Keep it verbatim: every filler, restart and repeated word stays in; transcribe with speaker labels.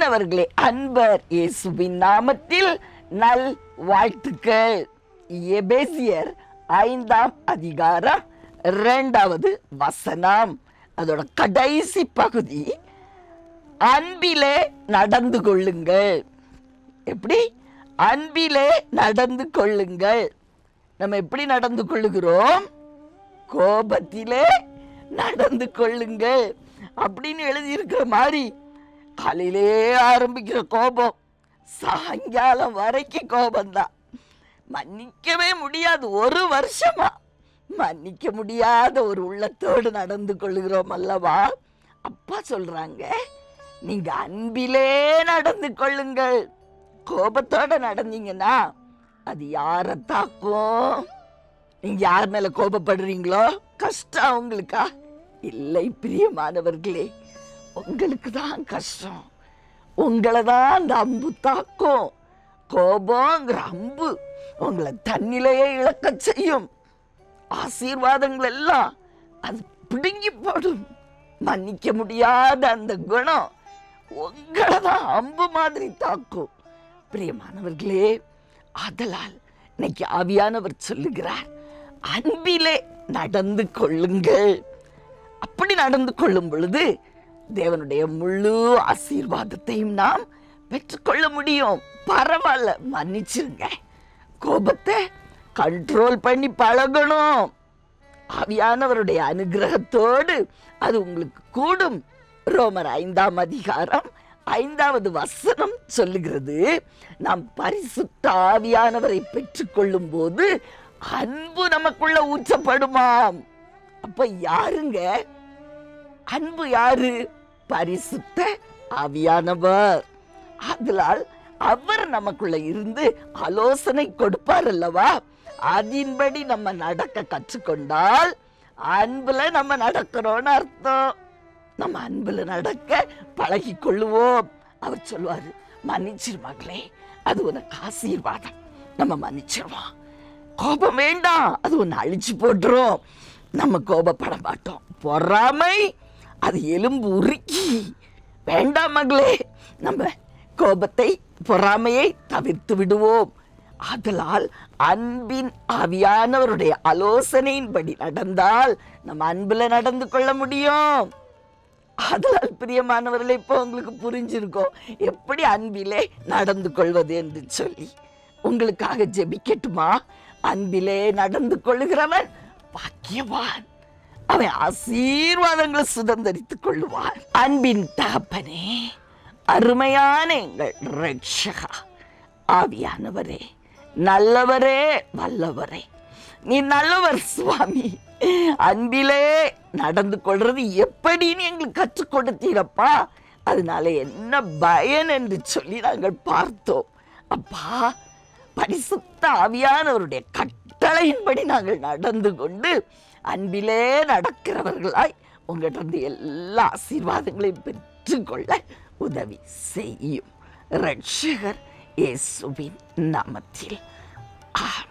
Speaker 1: மாணவர்களே, அன்பர் இயேசுவின் நாமத்தில் நல் வாழ்த்துக்கள். எபேசியர் ஐந்தாம் அதிகாரம் இரண்டாவது வசனம், அதோட கடைசி பகுதி, அன்பிலே நடந்து கொள்ளுங்கள். எப்படி? அன்பிலே நடந்து கொள்ளுங்கள். நம்ம எப்படி நடந்து கொள்ளுகிறோம்? கோபத்திலே நடந்து கொள்ளுங்கள் அப்படின்னு எழுதியிருக்கிற மாதிரி, காலையிலே ஆரம்பிக்கிற கோபம் சாயங்காலம் வரைக்கும் கோபம்தான். மன்னிக்கவே முடியாது. ஒரு வருஷமா மன்னிக்க முடியாத ஒரு உள்ளத்தோடு நடந்து கொள்ளுகிறோம் அல்லவா? அப்பா சொல்றாங்க, நீங்க அன்பிலே நடந்து கொள்ளுங்கள். கோபத்தோட நடந்தீங்கன்னா அது யாரை தாக்கும்? நீங்க யார் மேல கோபப்படுறீங்களோ கஷ்டம் உங்களுக்கா? இல்லை பிரியமானவர்களே, உங்களுக்கு தான் கஷ்டம். உங்களை தான் அந்த அம்பு தாக்கும். கோபங்கிற அம்பு உங்களை தன்னிலையே இழக்க செய்யும். ஆசீர்வாதங்கள் எல்லாம் அது பிடுங்கி போடும். மன்னிக்க முடியாத அந்த குணம் உங்களை தான் அம்பு மாதிரி தாக்கும். பிரியமானவர்களே, ஆதலால் இன்னைக்கு ஆவியானவர் சொல்லுகிறார், அன்பிலே நடந்து கொள்ளுங்கள். அப்படி நடந்து கொள்ளும் பொழுது தேவனுடைய முழு ஆசீர்வாதத்தையும் நாம் பெற்றுக்கொள்ள முடியும். பரவாயில்ல, மன்னிச்சிருங்க. கோபத்தை கண்ட்ரோல் பண்ணி பழகணும். ஆவியானவருடைய அனுகிரகத்தோடு அது உங்களுக்கு கூடும். ரோமர் ஐந்தாம் அதிகாரம் ஐந்தாவது வசனம் சொல்லுகிறது, நாம் பரிசுத்த ஆவியானவரை பெற்றுக்கொள்ளும் போது அன்பு நமக்குள்ள ஊற்றப்படுமாம். அப்ப யாருங்க அன்பு? யாரு? பரிசுத்த ஆவியானவர். அதனால் அவர் நமக்குள்ள இருந்து ஆலோசனை கொடுப்பார் அல்லவா? அதன்படி நம்ம நடக்க கற்றுக்கொண்டால் அன்புல நம்ம நடக்கிறோம்னு அர்த்தம். நம்ம அன்புல நடக்க பழகி கொள்ளுவோம். அவர் சொல்வாரு, மன்னிச்சிரு மகளே, அது உனக்கு ஆசீர்வாதம். நம்ம மன்னிச்சிருவோம். கோபம் வேண்டாம், அது ஒன்று அழிச்சு போட்டுரும். நம்ம கோபப்பட மாட்டோம். பொறாமை அது எலும்பு உருக்கி. வேண்டாம் மகளே, நம்ம கோபத்தை பொறாமையை தவிர்த்து விடுவோம். ஆதலால் அன்பின் ஆவியானவருடைய ஆலோசனையின்படி நடந்தால் நம்ம அன்புல நடந்து கொள்ள முடியும். அதனால் பிரியமானவர்களே, இப்போ உங்களுக்கு புரிஞ்சிருக்கும் எப்படி அன்பிலே நடந்து கொள்வது என்று சொல்லி. உங்களுக்காக ஜெபிக்கட்டுமா? அன்பிலே நடந்து கொள்ளுகிறவன் பாக்கியவான், அவன் ஆசீர்வாதங்களை சுதந்தரித்துக் கொள்ளுவான். அன்பின் தகப்பனே, அருமையான எங்கள் ரட்சகா, ஆவியானவரே, நல்லவரே, வல்லவரே, நீ நல்லவர் சுவாமி. அன்பிலே நடந்து கொள்றது எப்படின்னு எங்களுக்கு கற்றுக் கொடுத்தீரப்பா. அதனால என்ன பயன் என்று சொல்லி நாங்கள் பார்த்தோம். அப்பா, பரிசுத்த ஆவியானவருடைய கட்டளையின்படி நாங்கள் நடந்து கொண்டு அன்பிலே நடக்கிறவர்களாய் உங்களிடம் எல்லா ஆசீர்வாதங்களையும் பெற்றுக்கொள்ள உதவி செய்யும். ரட்சகர் இயேசுவின் நாமத்தில் ஆமென்.